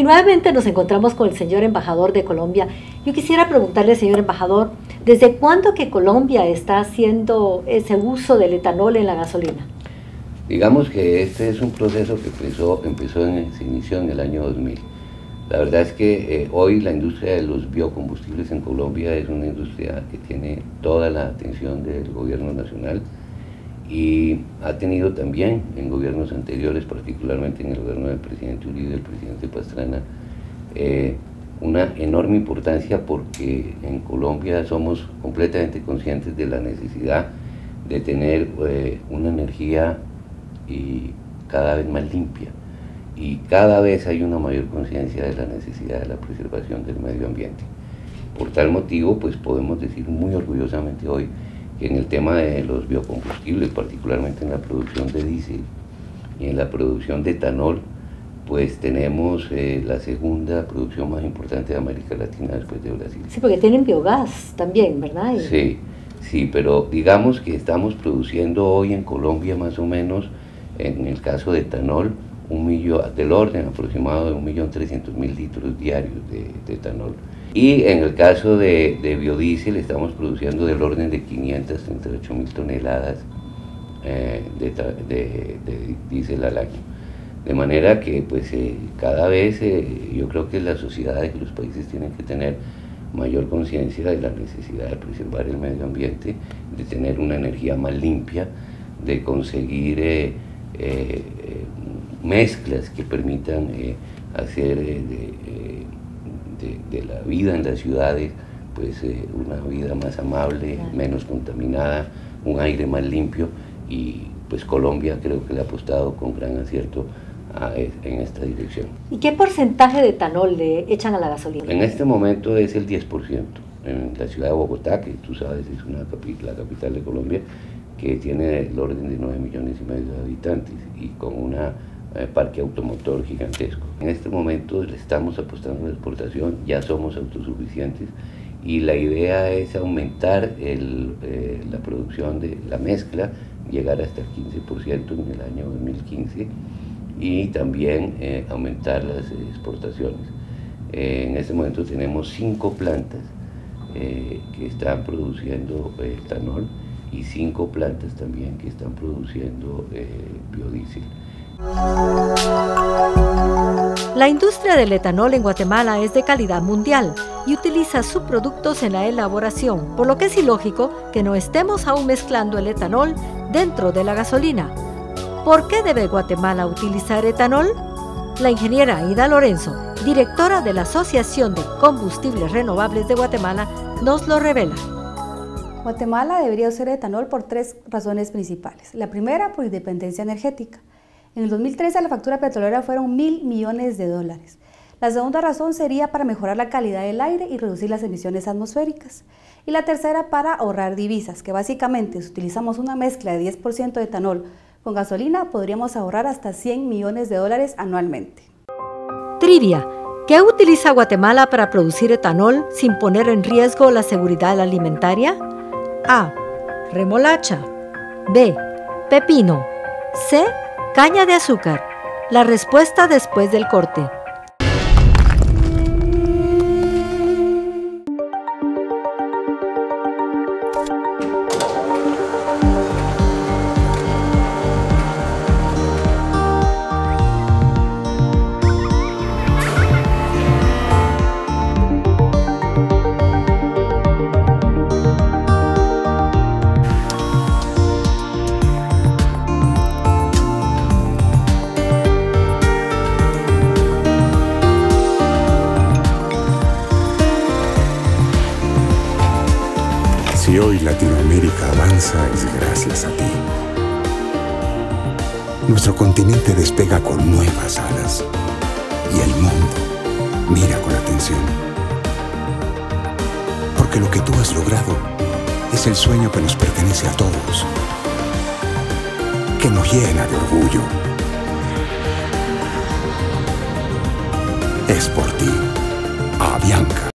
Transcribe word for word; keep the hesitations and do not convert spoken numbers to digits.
nuevamente nos encontramos con el señor embajador de Colombia. Yo quisiera preguntarle, señor embajador, ¿desde cuándo que Colombia está haciendo ese uso del etanol en la gasolina? Digamos que este es un proceso que empezó, empezó en, se inició en el año dos mil. La verdad es que eh, hoy la industria de los biocombustibles en Colombia es una industria que tiene toda la atención del gobierno nacional y ha tenido también en gobiernos anteriores, particularmente en el gobierno del presidente Uribe y del presidente Pastrana, eh, una enorme importancia porque en Colombia somos completamente conscientes de la necesidad de tener eh, una energía y cada vez más limpia, y cada vez hay una mayor conciencia de la necesidad de la preservación del medio ambiente. Por tal motivo, pues podemos decir muy orgullosamente hoy que en el tema de los biocombustibles, particularmente en la producción de diésel y en la producción de etanol, pues tenemos eh, la segunda producción más importante de América Latina después de Brasil. Sí, porque tienen biogás también, ¿verdad? Y... Sí, sí, pero digamos que estamos produciendo hoy en Colombia más o menos, en el caso de etanol, un millón, del orden aproximado de un millón trescientos mil litros diarios de, de etanol. Y en el caso de, de biodiesel estamos produciendo del orden de quinientas treinta y ocho mil toneladas eh, de, de, de diésel al año. De manera que pues eh, cada vez eh, yo creo que las sociedades y los países tienen que tener mayor conciencia de la necesidad de preservar el medio ambiente, de tener una energía más limpia, de conseguir eh, eh, mezclas que permitan eh, hacer eh, de, de, de la vida en las ciudades pues eh, una vida más amable, menos contaminada, un aire más limpio, y pues Colombia creo que le ha apostado con gran acierto a, en esta dirección. ¿Y qué porcentaje de etanol le echan a la gasolina? En este momento es el diez por ciento. En la ciudad de Bogotá, que tú sabes es una capi la capital de Colombia, que tiene el orden de nueve millones y medio de habitantes y con una eh, parque automotor gigantesco. En este momento le estamos apostando a la exportación, ya somos autosuficientes, y la idea es aumentar el, eh, la producción de la mezcla, llegar hasta el quince por ciento en el año dos mil quince, y también eh, aumentar las exportaciones. Eh, en este momento tenemos cinco plantas eh, que están produciendo eh, etanol, y cinco plantas también que están produciendo eh, biodiesel. La industria del etanol en Guatemala es de calidad mundial y utiliza subproductos en la elaboración, por lo que es ilógico que no estemos aún mezclando el etanol dentro de la gasolina. ¿Por qué debe Guatemala utilizar etanol? La ingeniera Ida Lorenzo, directora de la Asociación de Combustibles Renovables de Guatemala, nos lo revela. Guatemala debería usar etanol por tres razones principales. La primera, por independencia energética. En el dos mil trece la factura petrolera fueron mil millones de dólares. La segunda razón sería para mejorar la calidad del aire y reducir las emisiones atmosféricas. Y la tercera, para ahorrar divisas, que básicamente si utilizamos una mezcla de diez por ciento de etanol con gasolina, podríamos ahorrar hasta cien millones de dólares anualmente. Trivia. ¿Qué utiliza Guatemala para producir etanol sin poner en riesgo la seguridad alimentaria? A. Remolacha. B. Pepino. C. Caña de azúcar. La respuesta después del corte. Si hoy Latinoamérica avanza es gracias a ti. Nuestro continente despega con nuevas alas y el mundo mira con atención. Porque lo que tú has logrado es el sueño que nos pertenece a todos, que nos llena de orgullo. Es por ti, Avianca.